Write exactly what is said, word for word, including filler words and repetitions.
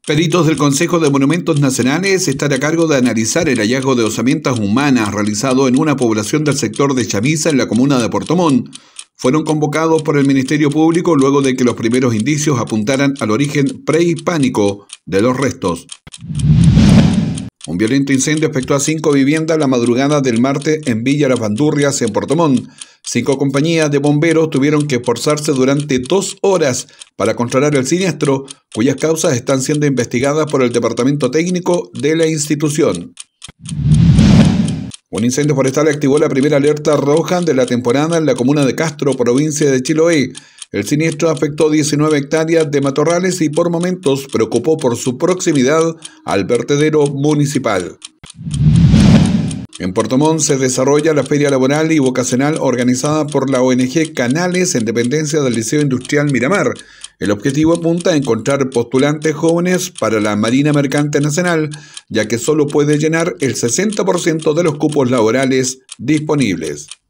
Peritos del Consejo de Monumentos Nacionales están a cargo de analizar el hallazgo de osamentas humanas realizado en una población del sector de Chamisa, en la comuna de Puerto Montt. Fueron convocados por el Ministerio Público luego de que los primeros indicios apuntaran al origen prehispánico de los restos. Un violento incendio afectó a cinco viviendas la madrugada del martes en Villa Las Bandurrias, en Puerto Montt. Cinco compañías de bomberos tuvieron que esforzarse durante dos horas para controlar el siniestro, cuyas causas están siendo investigadas por el Departamento Técnico de la institución. Un incendio forestal activó la primera alerta roja de la temporada en la comuna de Castro, provincia de Chiloé. El siniestro afectó diecinueve hectáreas de matorrales y por momentos preocupó por su proximidad al vertedero municipal. En Puerto Montt se desarrolla la Feria Laboral y Vocacional organizada por la O N G Canales en dependencia del Liceo Industrial Miramar. El objetivo apunta a encontrar postulantes jóvenes para la Marina Mercante Nacional, ya que solo puede llenar el sesenta por ciento de los cupos laborales disponibles.